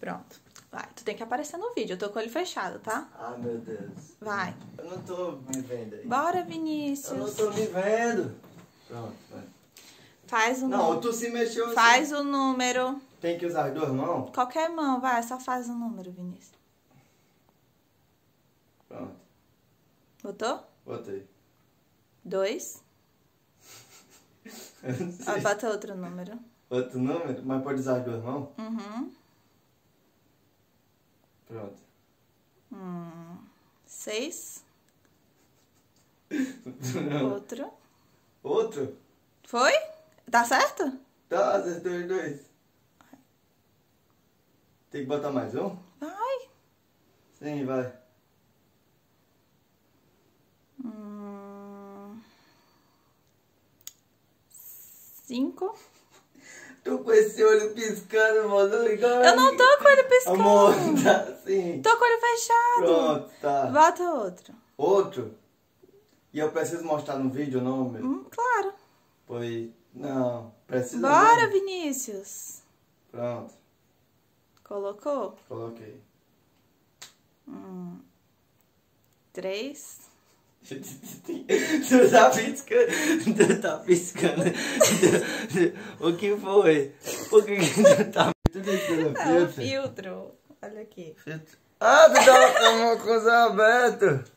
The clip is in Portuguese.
Pronto. Vai, tu tem que aparecer no vídeo. Eu tô com o olho fechado, tá? Ai, meu Deus. Vai. Eu não tô me vendo aí. Bora, Vinícius. Eu não tô me vendo. Pronto, vai. Faz o Não, número. tu se mexeu assim. Faz o número. Tem que usar as duas mãos? Qualquer mão, vai. Só faz o número, Vinícius. Pronto. Botou? Botei. 2. Eu não sei. Bota outro número. Outro número? Mas pode usar as duas mãos? Uhum. Pronto. 6. Outro. Outro? Foi? Tá certo? Tá, acertou os dois. Tem que botar mais um? Vai. Sim, vai. 5. Tô com esse olho piscando, mano. Eu não tô com ele piscando. Amor, tá assim. Tô com ele fechado. Pronto, tá. Bota outro. Outro? E eu preciso mostrar no vídeo o nome? Claro. Pois, não. Precisa Bora, não. Vinícius. Pronto. Colocou? Coloquei. 3. Tu tá piscando. Tu tá piscando. O que foi? Por que tu tá... Tudo isso É o filtro. Olha aqui. Ah, tu tá com uma coisa aberta.